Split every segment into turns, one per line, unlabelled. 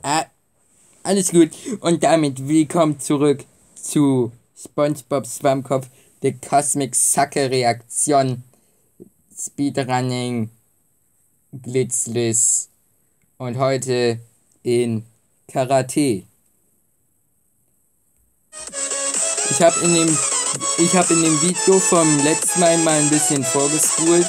Ah, alles gut. Und damit willkommen zurück zu SpongeBob Schwammkopf, der Cosmic Sacke Reaktion, Speedrunning, Glitzlis und heute in Karate. Ich habe in dem Video vom letzten Mal ein bisschen vorgespult.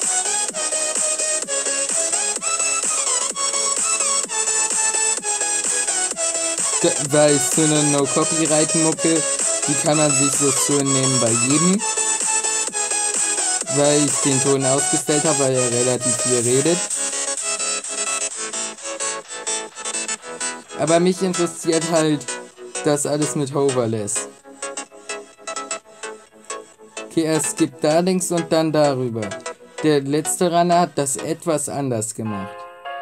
Weil so eine No-Copyright-Mucke, die kann man sich so schön nebenbei geben. Weil ich den Ton ausgestellt habe, weil er relativ viel redet. Aber mich interessiert halt das alles mit Hoverless. Okay, es gibt da links und dann darüber. Der letzte Runner hat das etwas anders gemacht.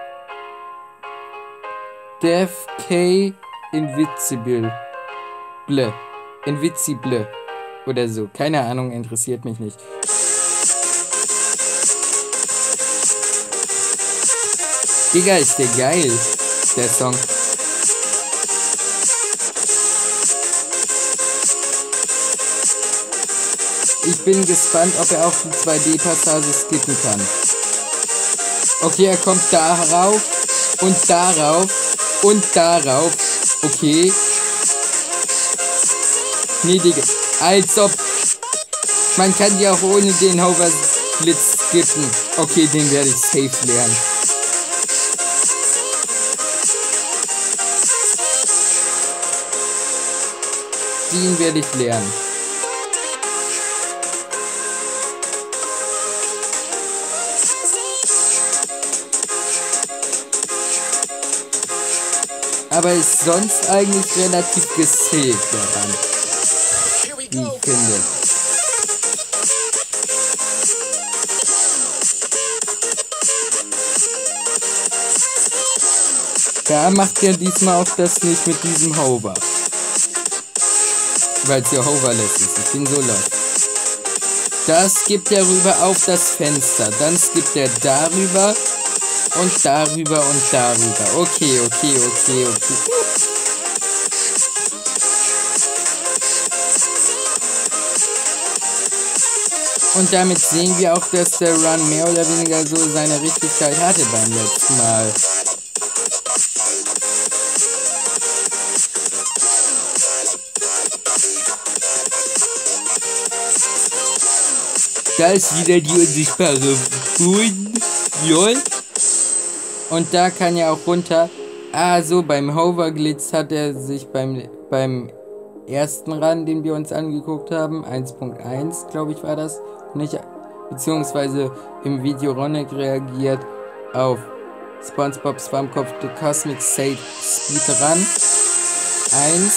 Dev K Invisible. Invisible. Oder so. Keine Ahnung, interessiert mich nicht. Digga, ist der geil. Der Song. Ich bin gespannt, ob er auch die 2D-Passage skippen kann. Okay, er kommt darauf und darauf und darauf. Okay. Nee, Digga. Als ob. Man kann ja auch ohne den Hoverblitz skippen. Okay, den werde ich safe lernen. Den werde ich lernen. Aber ist sonst eigentlich relativ gezählt daran. Wie ich finde. Da macht er diesmal auch das nicht mit diesem Hover. Weil es ja Hoverless ist. Ich bin so laut. Das gibt er rüber auf das Fenster. Dann skippt er darüber. Und darüber und darüber. Okay. Und damit sehen wir auch, dass der Run mehr oder weniger so seine Richtigkeit hatte beim letzten Mal. Da ist wieder die unsichtbare Boden. Und da kann er auch runter. Ah, so, beim Hoverglitz hat er sich beim ersten Run, den wir uns angeguckt haben, 1.1, glaube ich, war das, nicht, beziehungsweise im Video Ronick reagiert auf SpongeBob Schwammkopf The Cosmic Sacke Speedrun 1.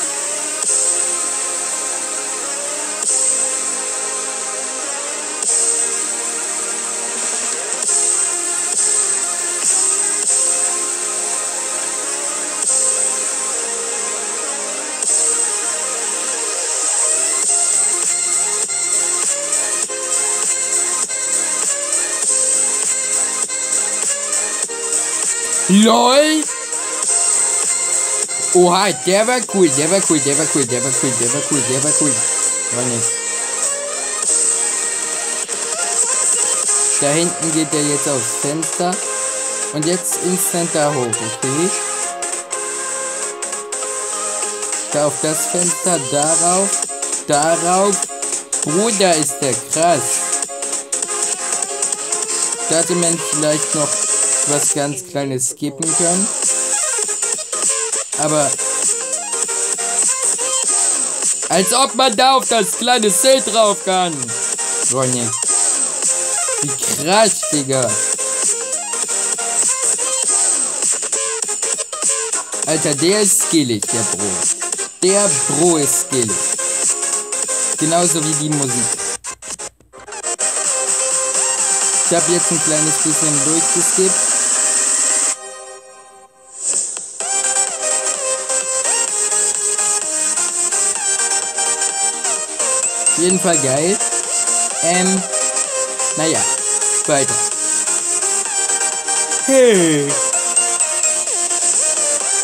LOL! Oha, der war cool. War nicht. Da hinten geht der jetzt aufs Fenster. Und jetzt instant da hoch, okay? Da auf das Fenster, darauf. Bruder, ist der krass. Da hätte man vielleicht noch was ganz Kleines skippen können. Aber als ob man da auf das kleine Schild drauf kann. Ronny. Wie krass, Digga. Alter, der ist skillig, der Bro. Der Bro ist skillig. Genauso wie die Musik. Ich habe jetzt ein kleines bisschen durchgeskippt. Auf jeden Fall geil. Naja, weiter. Hey.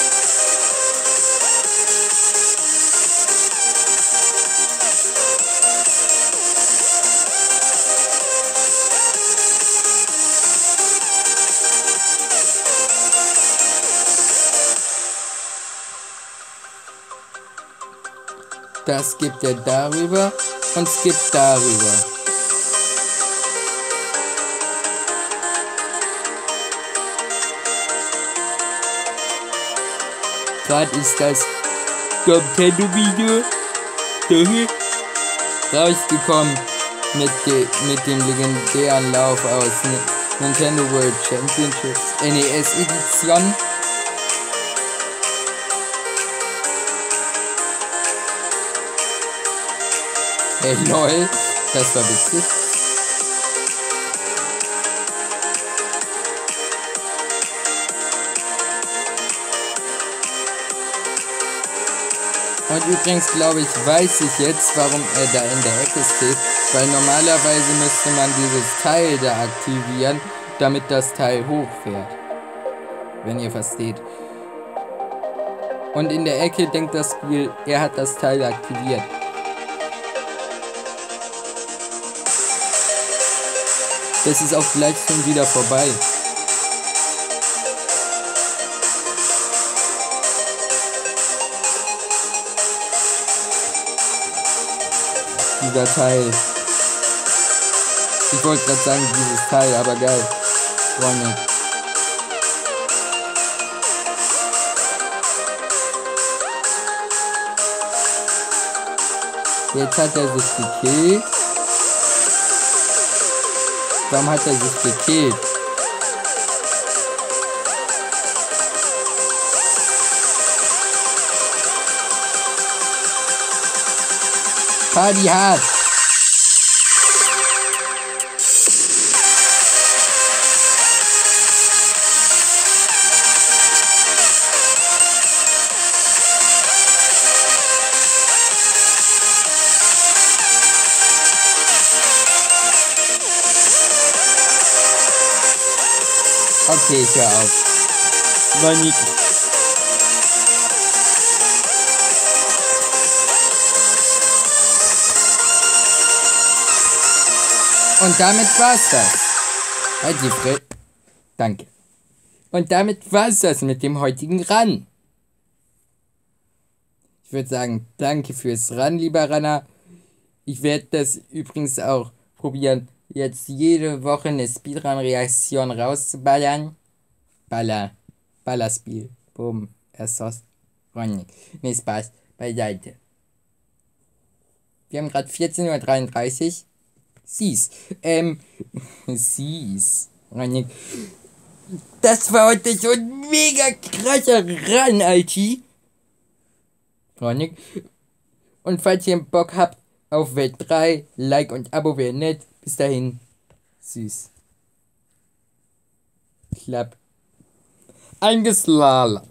Das gibt er darüber und skippt darüber. Gerade ist das Nintendo-Video rausgekommen mit dem legendären Lauf aus Nintendo World Championships NES Edition. Hey lol, das war witzig. Und übrigens glaube ich, weiß ich jetzt, warum er da in der Ecke steht, weil normalerweise müsste man dieses Teil da aktivieren, damit das Teil hochfährt. Wenn ihr versteht. Und in der Ecke denkt das Spiel, er hat das Teil aktiviert. Das ist auch gleich schon wieder vorbei. Dieser Teil. Ich wollte gerade sagen, dieses Teil, aber geil. Ronny. Jetzt hat er sich gekillt. Warum hat er sich gekillt? Party hart! Okay, ich hör auf. War nie. Und damit war's das. Halt die Fresse. Danke. Und damit war's das mit dem heutigen Run. Ich würde sagen, danke fürs Run, lieber Runner. Ich werde das übrigens auch probieren, jetzt jede Woche eine Speedrun-Reaktion rauszuballern. Ballerspiel. Boom. Erstos. Ronny. Nee, Spaß. Beiseite. Wir haben gerade 14:33 Uhr. Sieh's. Sieh's. Ronny. Das war heute so ein mega krasser Run, Alti. Ronny. Und falls ihr Bock habt auf Welt 3, Like und Abo wäre nett. Bis dahin. Süß. Klapp. Eingeslala.